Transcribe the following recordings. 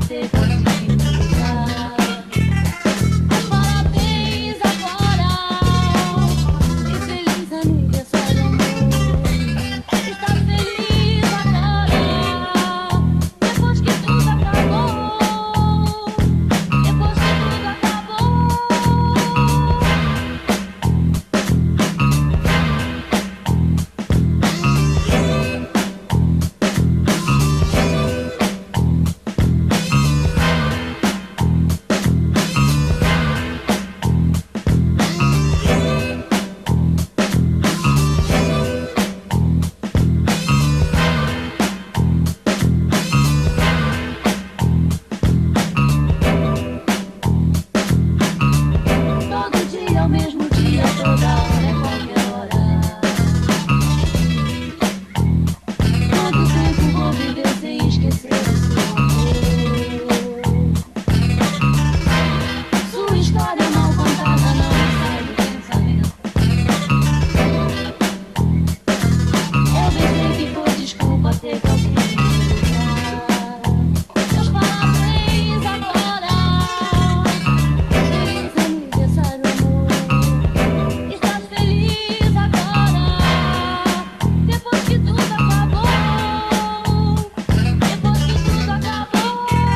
ter conseguido mudar. Mas parabéns agora e feliz aniversário, amor. Está feliz agora, depois que tudo acabou. Depois que tudo acabou. Todo dia é o mesmo dia, toda hora é qualquer hora. Quanto tempo vou viver sem esquecer o seu amor? Sua história mal contada não me sai do pensamento. Eu bem sei que foi desculpa ter conseguido mudar. Meus parabéns agora. Feliz aniversário, amor. Estás feliz agora, depois que tudo acabou. Depois que tudo acabou.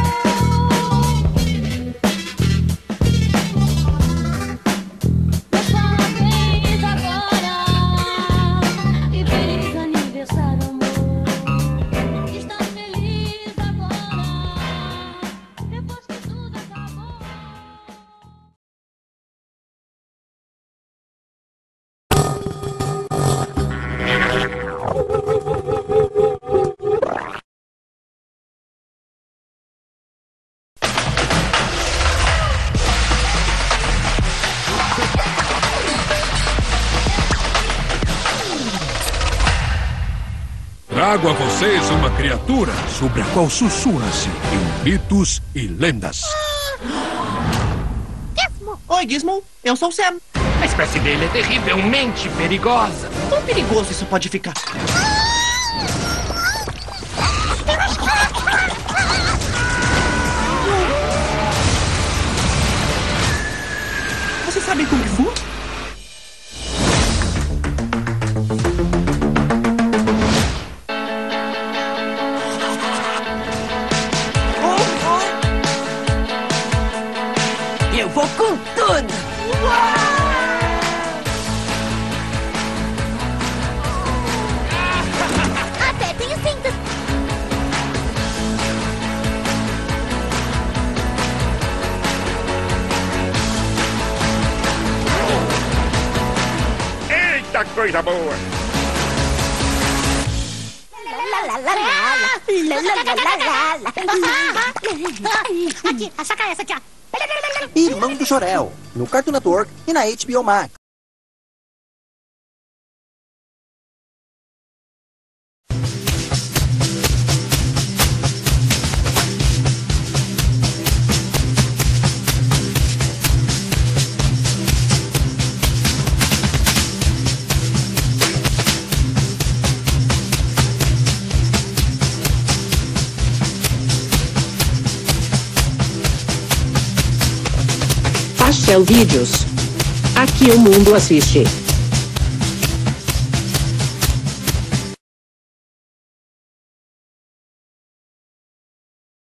Meus parabéns agora e feliz aniversário, amor. Estás feliz agora, depois que tudo acabou. Trago a vocês uma criatura sobre a qual sussurra-se em mitos e lendas. Oi, Gizmo. Eu sou o Sam. A espécie dele é terrivelmente perigosa. Quão perigoso isso pode ficar? Você sabe Kung Fu? Eu vou com tudo! Até tenho cintos. Eita, coisa boa! Aqui, saca essa aqui, ó. Irmão do Jorel, no Cartoon Network e na HBO Max. Pastel Vídeos. Aqui o mundo assiste.